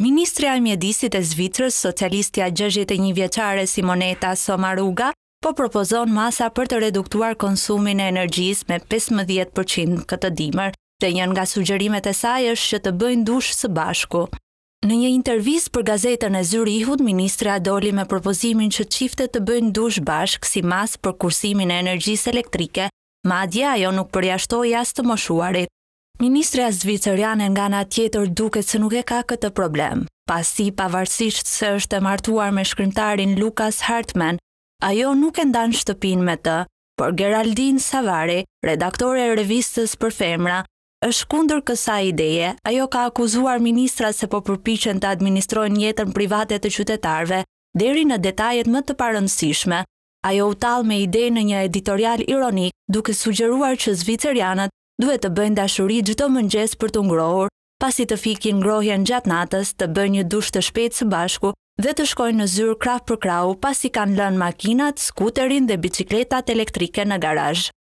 Ministrja e Mjedisit e Zvicrës, socialistja 61 vjeçare Simonetta Sommaruga, po propozon masa për të reduktuar konsumin e energjisë me 15% këtë dimër, dhe një nga sugjerimet e saj është që të bëjnë dush së bashku. Në një intervistë për gazetën e Zyrihut, ministra doli me propozimin që çiftet të bëjnë dush bashk si mas për kursimin e energjisë elektrike, madje ajo nuk përjashtoi as të moshuarit. Ministra zviceriane nga ana tjetër duket se nuk e ka këtë problem. Pasi, pavarësisht se është e martuar me shkrimtarin Lukas Hartman, ajo nuk e ndan shtëpinë me të, por Geraldine Savari, redaktore e revistës për femra, është kundër kësaj ideje. Ajo ka akuzuar ministrat se po përpiqen të administrojnë jetën private të qytetarëve deri në detajet më të parëndësishme. Ajo u tall me ide në një editorial ironik, duke sugjeruar që zvicerianët duhet të bëjnë dashuri çdo mëngjes për të ngrohur, pasi të fikin ngrohjen gjatë natës, të bëjnë një dush të shpejtë së bashku dhe të shkojnë në zyrë krah për krahu pasi kanë lënë makinat, skuterin dhe bicikletat elektrike në garazh.